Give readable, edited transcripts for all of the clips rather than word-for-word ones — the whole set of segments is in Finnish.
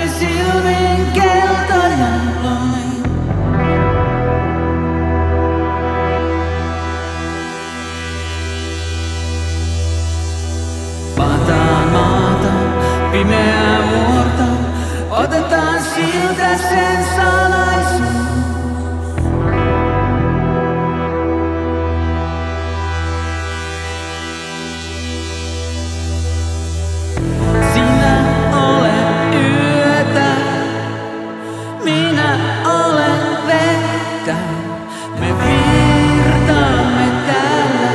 silmin keltainen loin. Palataan maata, pimeää vuorta, otetaan siltä sen salaisuus. Sinä olet yötä, minä olen vettä, me virtaamme täällä.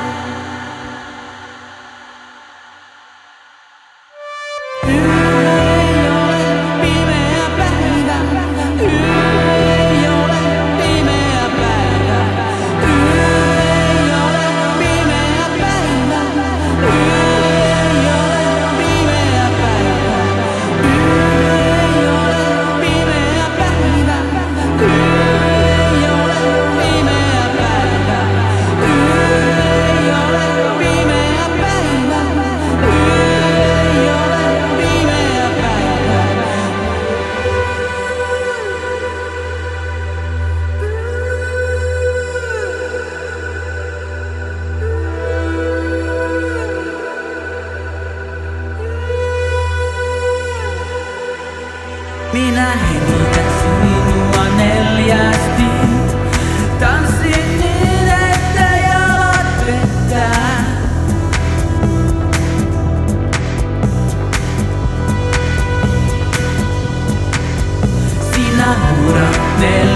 Yö ei ole pimeä päivä, yö ei ole pimeä päivä, yö ei ole pimeä päivä, yö ei ole pimeä päivä, yö ei ole pimeä päivä, yö ei ole pimeä päivä, yö ei ole pimeä päivä, yö ei ole pimeä päivä. Minä hengitän sinua neljästi, tanssin niin, että jalat pettää. Sinä huudat